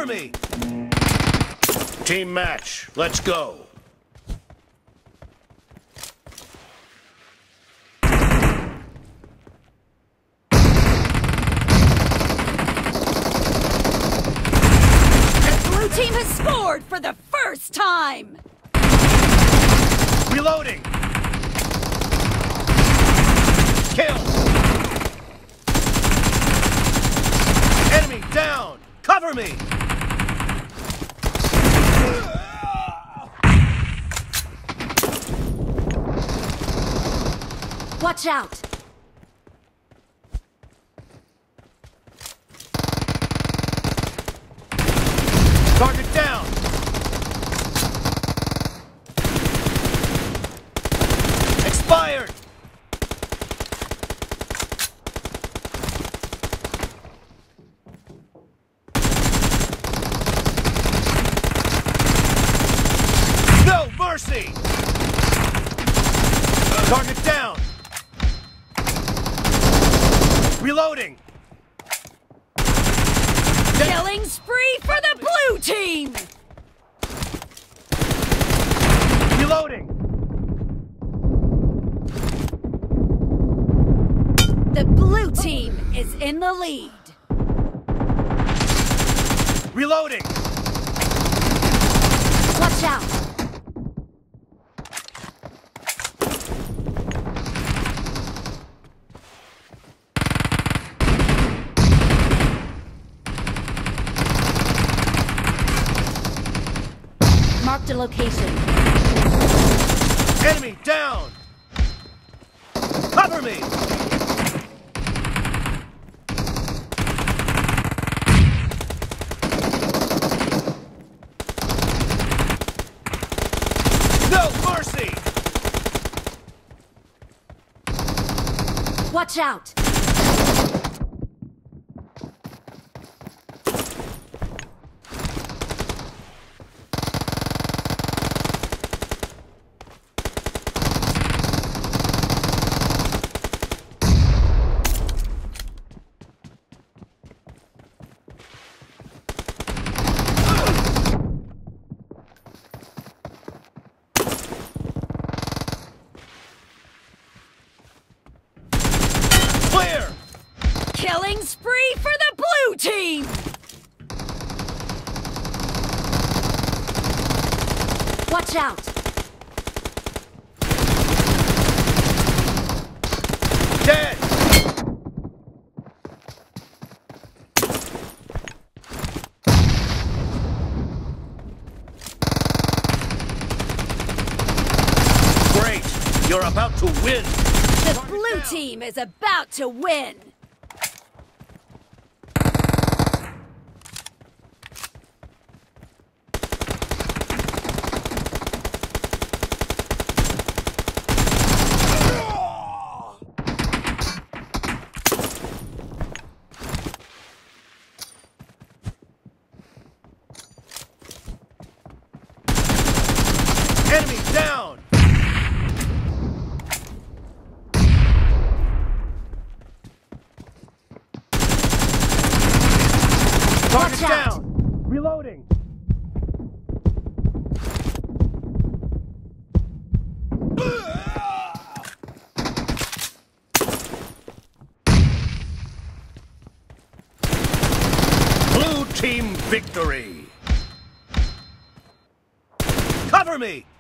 Cover me! Team match, let's go. Blue team has scored for the first time! Reloading! Kill! Enemy down! Cover me! Watch out! Target down! Expired! No mercy! Target down! Reloading! Killing spree for the blue team! Reloading! The blue team is in the lead. Reloading! Watch out! Marked a location. Enemy down! Cover me! No mercy! Watch out! Clear! Killing spree for the blue team! Watch out! Dead! Great! You're about to win! The blue team is about to win! Enemy down! Target Watch out. down! Reloading! Blue team victory! Cover me!